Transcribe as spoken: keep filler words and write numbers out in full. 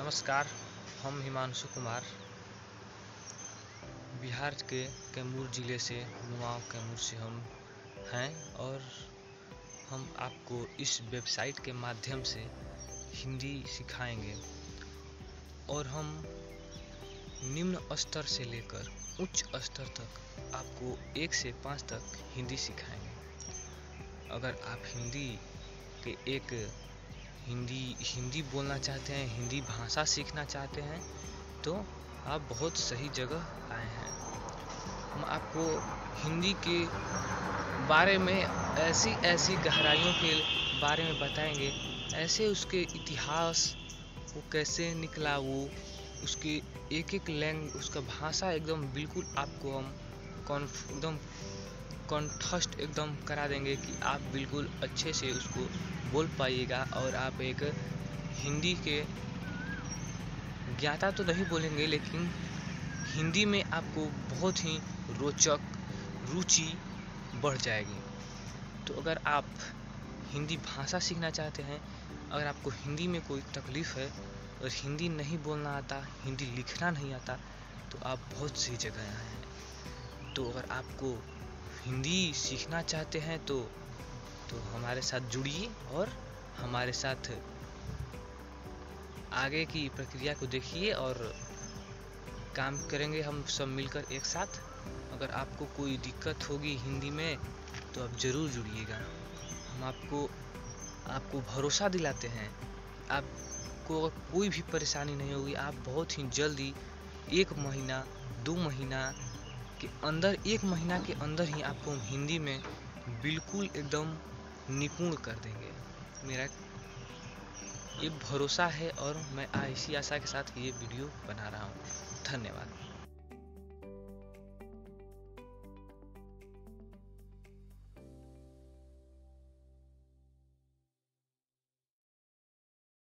नमस्कार। हम हिमांशु कुमार बिहार के कैमूर ज़िले से नुआव कैमूर से हम हैं और हम आपको इस वेबसाइट के माध्यम से हिंदी सिखाएंगे और हम निम्न स्तर से लेकर उच्च स्तर तक आपको एक से पाँच तक हिंदी सिखाएंगे। अगर आप हिंदी के एक हिंदी हिंदी बोलना चाहते हैं, हिंदी भाषा सीखना चाहते हैं तो आप बहुत सही जगह आए हैं। हम आपको हिंदी के बारे में ऐसी ऐसी गहराइयों के बारे में बताएंगे, ऐसे उसके इतिहास, वो कैसे निकला, वो उसके एक एक लैंग उसका भाषा एकदम बिल्कुल आपको हम एकदम कंठस्थ एकदम करा देंगे कि आप बिल्कुल अच्छे से उसको बोल पाइएगा और आप एक हिंदी के ज्ञाता तो नहीं बोलेंगे लेकिन हिंदी में आपको बहुत ही रोचक रुचि बढ़ जाएगी। तो अगर आप हिंदी भाषा सीखना चाहते हैं, अगर आपको हिंदी में कोई तकलीफ़ है और हिंदी नहीं बोलना आता, हिंदी लिखना नहीं आता, तो आप बहुत सी जगह आए हैं। तो अगर आपको हिंदी सीखना चाहते हैं तो तो हमारे साथ जुड़िए और हमारे साथ आगे की प्रक्रिया को देखिए और काम करेंगे हम सब मिलकर एक साथ। अगर आपको कोई दिक्कत होगी हिंदी में तो आप ज़रूर जुड़िएगा। हम आपको आपको भरोसा दिलाते हैं, आपको अगर कोई भी परेशानी नहीं होगी, आप बहुत ही जल्दी एक महीना दो महीना के अंदर एक महीना के अंदर ही आपको हम हिंदी में बिल्कुल एकदम निपुण कर देंगे। मेरा ये भरोसा है और मैं इसी आशा के साथ ये वीडियो बना रहा हूँ। धन्यवाद।